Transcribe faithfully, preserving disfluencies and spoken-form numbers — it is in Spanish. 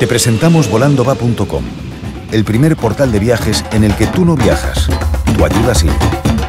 Te presentamos volando va punto com, el primer portal de viajes en el que tú no viajas, tu ayuda sí.